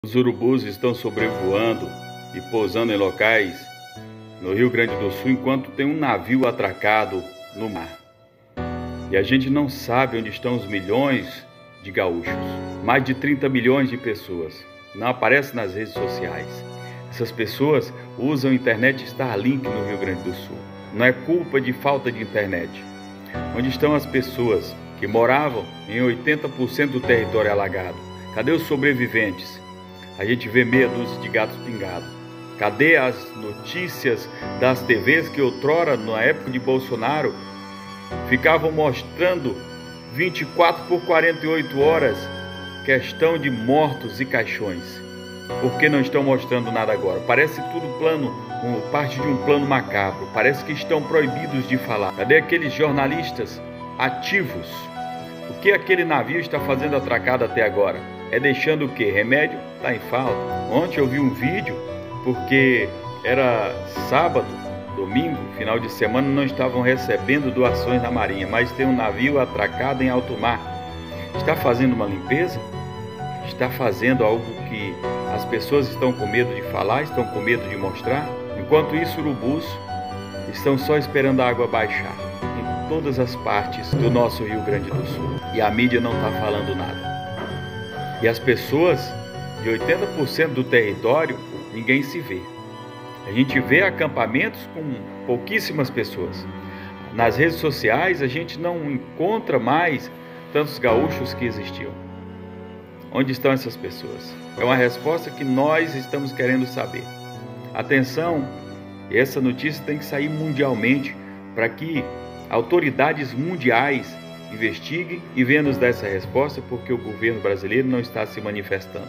Os urubus estão sobrevoando e pousando em locais no Rio Grande do Sul enquanto tem um navio atracado no mar. E a gente não sabe onde estão os milhões de gaúchos, mais de 30 milhões de pessoas. Não aparece nas redes sociais. Essas pessoas usam internet Starlink no Rio Grande do Sul. Não é culpa de falta de internet. Onde estão as pessoas que moravam em 80% do território alagado? Cadê os sobreviventes? A gente vê meia dúzia de gatos pingados. Cadê as notícias das TVs que outrora, na época de Bolsonaro, ficavam mostrando 24 por 48 horas questão de mortos e caixões? Por que não estão mostrando nada agora? Parece tudo parte de um plano macabro. Parece que estão proibidos de falar. Cadê aqueles jornalistas ativos? O que aquele navio está fazendo atracado até agora? É deixando o quê? Remédio? Está em falta. Ontem eu vi um vídeo, porque era sábado, domingo, final de semana, não estavam recebendo doações da Marinha, mas tem um navio atracado em alto mar. Está fazendo uma limpeza? Está fazendo algo que as pessoas estão com medo de falar, estão com medo de mostrar? Enquanto isso, urubus estão só esperando a água baixar em todas as partes do nosso Rio Grande do Sul. E a mídia não está falando nada. E as pessoas de 80% do território, ninguém se vê. A gente vê acampamentos com pouquíssimas pessoas. Nas redes sociais, a gente não encontra mais tantos gaúchos que existiam. Onde estão essas pessoas? É uma resposta que nós estamos querendo saber. Atenção, essa notícia tem que sair mundialmente para que autoridades mundiais investiguem e venham nos dar essa resposta, porque o governo brasileiro não está se manifestando.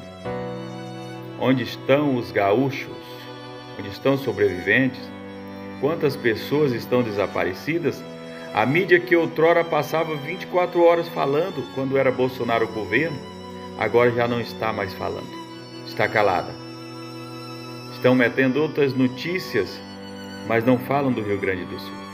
Onde estão os gaúchos? Onde estão os sobreviventes? Quantas pessoas estão desaparecidas? A mídia que outrora passava 24 horas falando quando era Bolsonaro o governo, agora já não está mais falando. Está calada. Estão metendo outras notícias, mas não falam do Rio Grande do Sul.